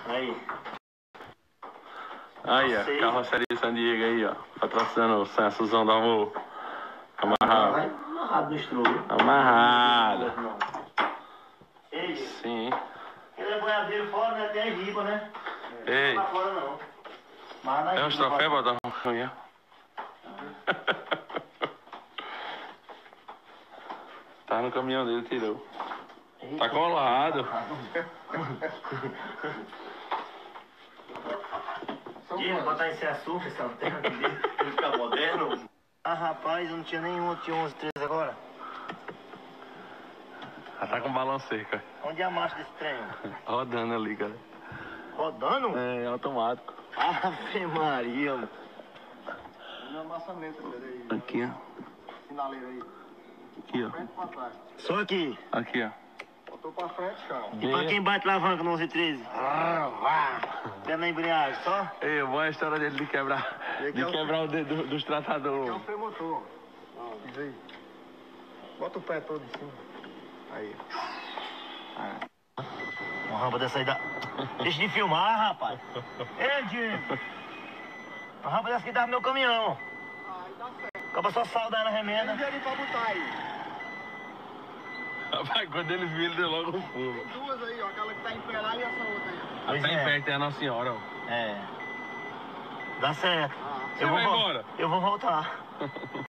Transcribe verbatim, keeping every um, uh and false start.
Aí. Aí, ó, carroceria San Diego aí, ó. Patrocinando o Sensuzão do amor. Amarrado. Amarrado no estrugo. Amarrado. Ei, Sim. ele é boiadeiro fora, né? Tem as ripas, né? Ei. Não tá fora, não. Mas na É uns troféus, botar no caminhão. Tá no caminhão dele, tirou. Tá colado. Diego, botar esse açúcar, essa terra aqui dentro, pra ele ficar moderno. Ah, rapaz, eu não tinha nenhum, eu tinha onze, treze agora. Já tá com balão seco. Onde é a marcha desse trem? Rodando ali, cara. Rodando? É, automático. Ave Maria, mano. Não amassamento, peraí. Aqui, ó. Sinaleira aí. Aqui, ó. Frente pra trás. Só aqui. Aqui, ó. Botou pra frente, chão. E pra quem bate alavanca no onze e treze? Pé na embreagem, só? Ei, boa a história dele de quebrar, de quebrar o dedo do- dos Aqui é o tratadores. freio motor. Ó, diz aí. Bota o pé todo em cima. Aí. Uma rampa dessa aí dá. Deixa de filmar, rapaz. Ei, Diego. Uma rampa dessa aqui dá no meu caminhão. Aí dá certo. Acaba só saudar na remenda. Tem dinheiro pra botar aí. Rapaz, quando ele viu, ele deu logo um pulo. Tem duas aí, ó. Aquela que tá em pé lá e essa outra aí. Pois Tá em é. pé, tem a Nossa Senhora, ó. É. Dá certo. Ah, Eu Você vai vou, embora? Eu vou voltar.